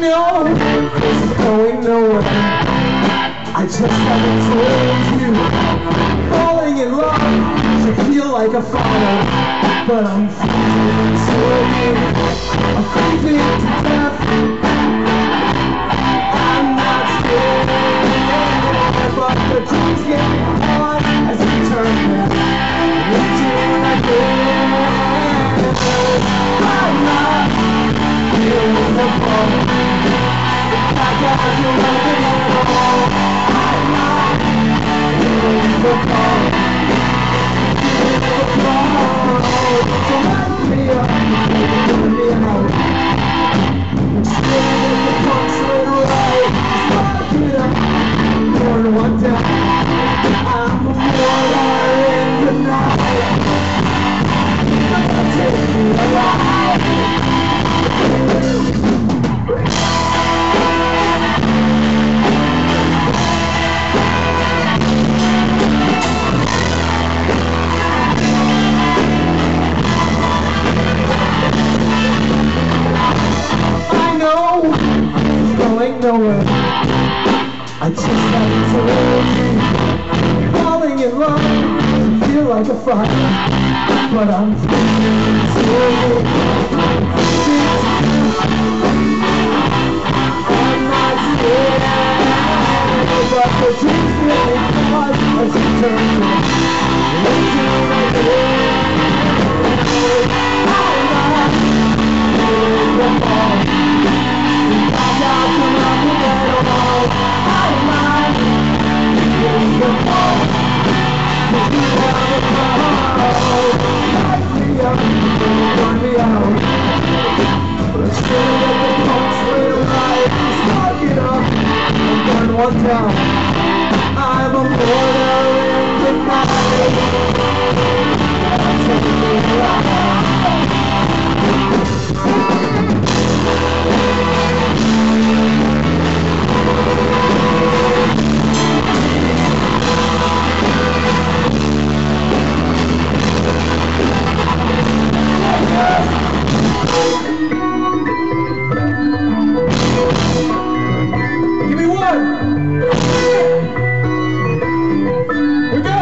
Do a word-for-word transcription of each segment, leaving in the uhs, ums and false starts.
know this is going nowhere. I just haven't told you. Falling in love should feel like a fire, but I'm freezing to you. I'm freezing to death. I'm not scared, but the dreams get me hard as we turn back into again. I'm not feeling the fall. I got you loving at all. I'm not feeling the fall. Feeling the fall. So let me up, let me out. Still with the punks little right. Spark it up, burn one down. I'm the water in the night. Take me alive. Going nowhere. I just haven't told you. Falling in love can feel like a fire, but I'm feeling slowly. I'm not scared, but the dreams really pause as you turn me into my day. I'm not feeling the fall. One down. I'm a border in the night. Take me give me one. Here we go.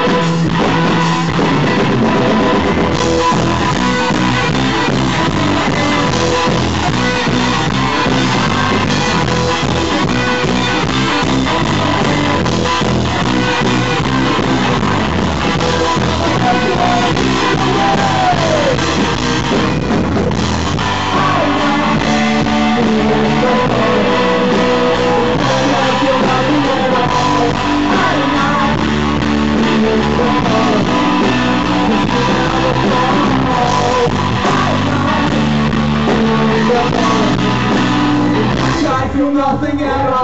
I feel nothing at all.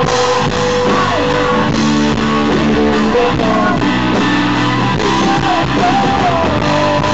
I'm not